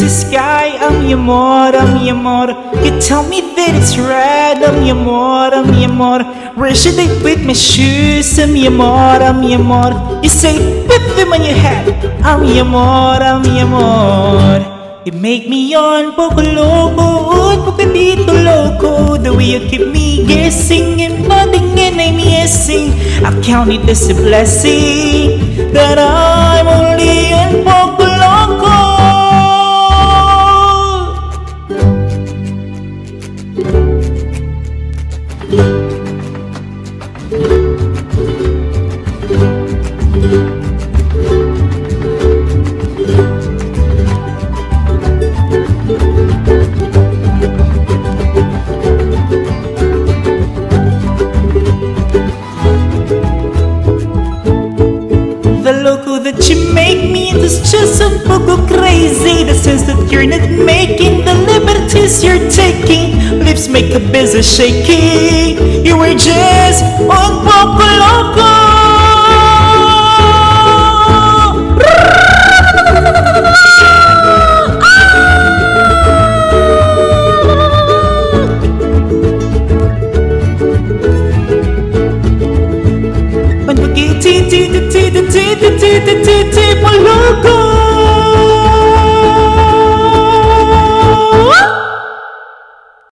the sky. Mi amor, mi amor. You tell me that it's red. Mi amor. Where should I put my shoes? Mi amor. You say put them on your head. Mi amor. You make me un poco loco, un poquitito loco. The way you keep me guessing and nothing and I'm missing. I count it as a blessing that I'm only un poco loco. The loco that you make me is just a poco crazy. The sense that you're not making the liberties you're taking. Lips make a business shaky. You were just un poco loco.